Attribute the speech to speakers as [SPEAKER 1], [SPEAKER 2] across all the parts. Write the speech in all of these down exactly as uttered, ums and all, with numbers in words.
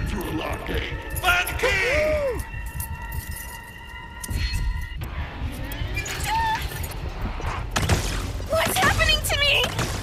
[SPEAKER 1] get through a locked gate. Find the key!
[SPEAKER 2] What's happening to me?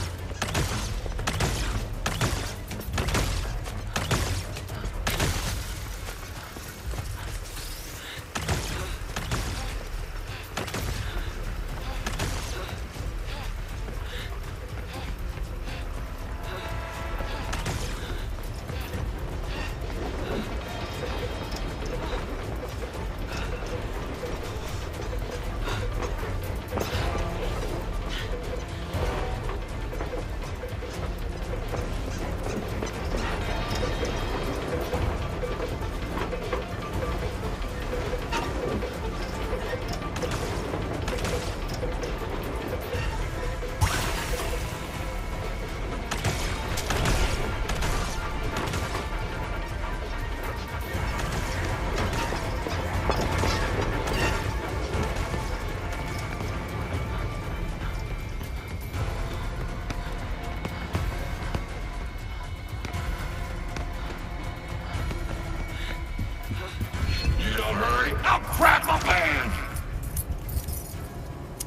[SPEAKER 1] Hurry! I'll crap my pants!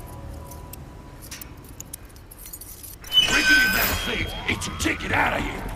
[SPEAKER 1] Rickety that safe. It's your ticket out of here.